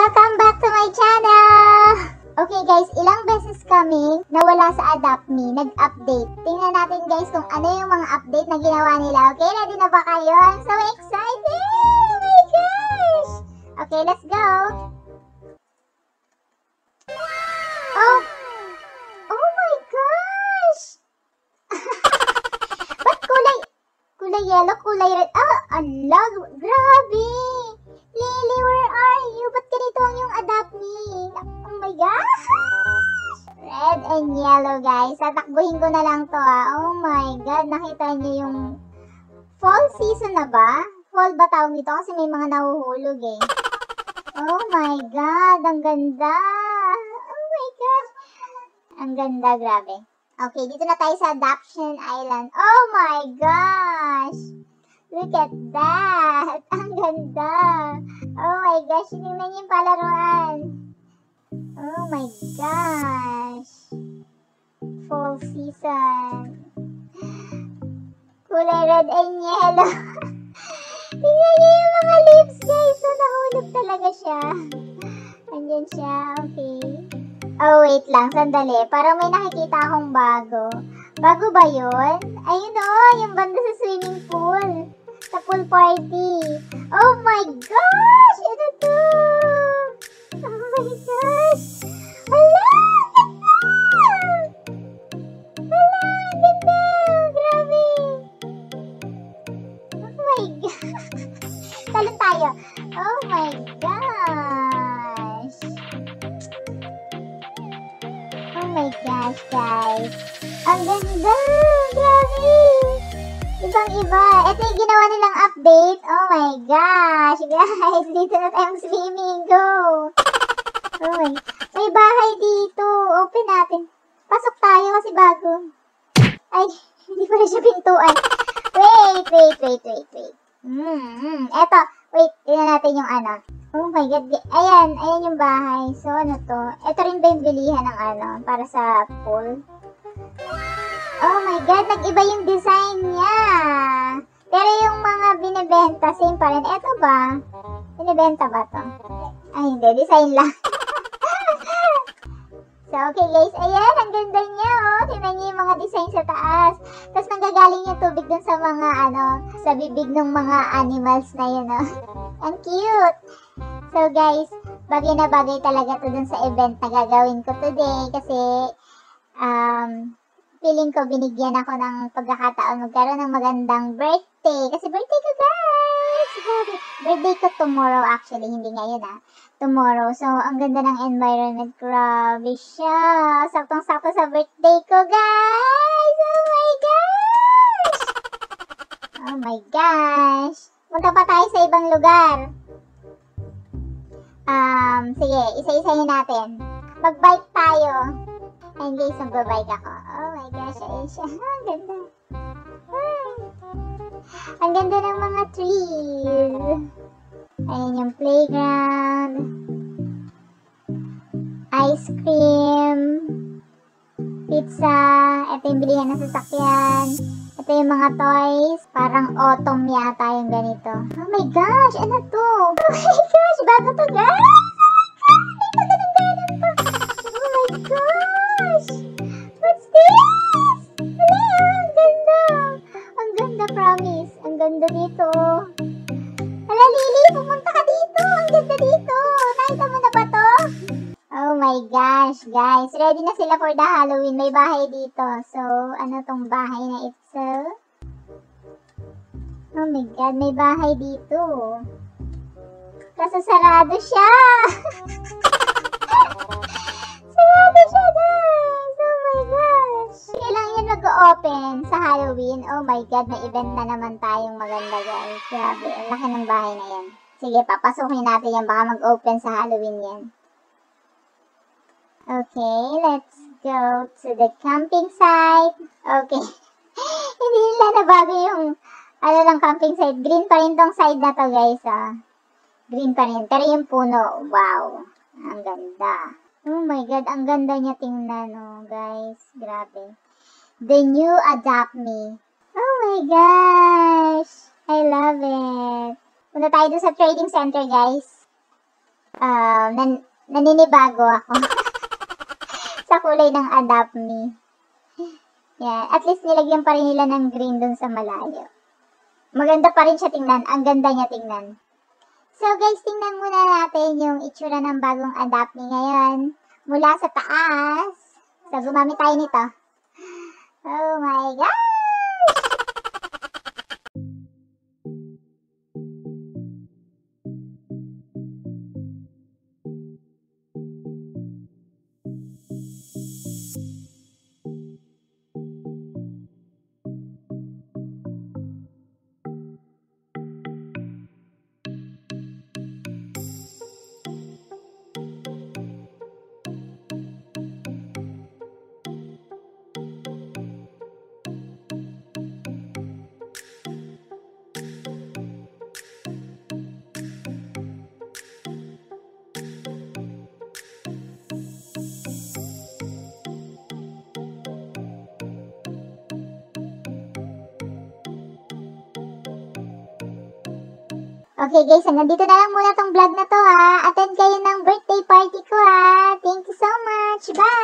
Welcome back to my channel! Okay guys, ilang beses kami nawala sa Adopt Me, nag-update. Tingnan natin guys kung ano yung mga update na ginawa nila. Okay, ready na ba kayo? I'm so excited! Oh my gosh! Okay, let's go! Oh my gosh! Ba't kulay yellow, kulay red? Ala, grabe! Lily, where are you? Ba't ganito ang yung Adopt Me? Oh my gosh! Red and yellow, guys. Tatakbuhin ko na lang to, Oh my God, nakita niyo yung fall season na ba? Fall ba tawag nito? Kasi may mga nahuhulog, eh. Oh my God, ang ganda! Oh my gosh! Ang ganda, grabe. Okay, dito na tayo sa Adoption Island. Oh my gosh! Look at that! Ang ganda! Oh my gosh, tingnan niyo yung palaruan. Oh my gosh! Fall season. Kulay red and yellow. Tingnan niyo yung mga leaves, guys. So, nahulog talaga siya. Andyan siya. Okay. Oh, wait lang. Sandali. Parang may nakikita akong bago. Bago ba yun? Ayun yung banda sa swimming pool. Sa pool party. Oh my gosh! Ano to? Oh my gosh! Hala! Ganda! Hala! Ganda! Grabe! Oh my gosh! Talon tayo. Oh my gosh! Oh my gosh, guys! Ang ganda! Grabe! Ibang-iba. Ito yung ginawa nilang update. Oh my gosh. Guys, dito na tayong swimming. Go. Oh my. May bahay dito. Open natin. Pasok tayo kasi bago. Ay, hindi pa rin siya pintuan. Wait. Eto. Wait, tingnan natin yung ano. Oh my God. Ayan yung bahay. So, ano to? Ito rin ba yung bilihan ng ano? Para sa pool? Oh my God, nag-iba yung design niya. Pero yung mga binibenta, same pa rin. Eto ba? Binibenta ba to? Ay, hindi. Design lang. So, okay guys. Ayan, ang ganda niya, Tingnan niyo yung mga design sa taas. Tapos nanggagaling yung tubig dun sa mga, sa bibig ng mga animals na yun, Ang cute. So, guys, bagay na bagay talaga to dun sa event na gagawin ko today. Kasi, feeling ko binigyan ako ng pagkakataon magkaroon ng magandang birthday. Kasi birthday ko, guys! Birthday ko tomorrow actually, hindi ngayon Tomorrow. So, ang ganda ng environment. Grabe siya. Saktong-sakto sa birthday ko, guys! Oh my gosh! Oh my gosh! Punta pa tayo sa ibang lugar. Sige, isa-isahin natin. Mag-bike tayo. Ayun guys, magbabike ako. Oh my gosh, ayun siya. Ang ganda. Ang ganda ng mga trees. Ayun yung playground. Ice cream. Pizza. Ito yung bilihan ng sasakyan. Ito yung mga toys. Parang autumn yata yung ganito. Oh my gosh, ano to? Oh my gosh, bago to guys! Oh my God, may pagganang-ganan pa. Oh my gosh! What's this? Hala, ang ganda. Ang ganda, promise. Ang ganda dito. Hala, Lily, pumunta ka dito. Ang ganda dito. Nakita mo na ba to? Oh my gosh, guys. Ready na sila for the Halloween. May bahay dito. So, ano tong bahay na ito? Oh my God, may bahay dito. Kaso sarado siya. Sarado siya, guys. Oh my gosh. Kailan yan mag-open sa Halloween? Oh my God, may event na naman tayong maganda, guys. Grabe, ang laki ng bahay na yan. Sige, papasukin natin yan. Baka mag-open sa Halloween yan. Okay, let's go to the camping site. Okay. Hindi nila nabago yung ng camping site. Green pa rin tong side na to, guys, Green pa rin. Pero yung puno, wow. Ang ganda. Oh my God, ang ganda niya tingnan, guys. Grabe. The new Adopt Me. Oh my gosh. I love it. Punta tayo doon sa trading center, guys. naninibago ako sa kulay ng Adopt Me. Yan. At least nilagyan pa rin nila ng green dun sa malayo. Maganda pa rin siya tingnan. Ang ganda niya tingnan. So guys, tingnan muna natin yung itsura ng bagong Adopt Me ngayon. Mula sa taas. So gumamit tayo nito. Oh my gosh! Okay guys, hanggang dito na lang muna tong vlog na to ha. Attend kayo ng birthday party ko ha. Thank you so much. Bye!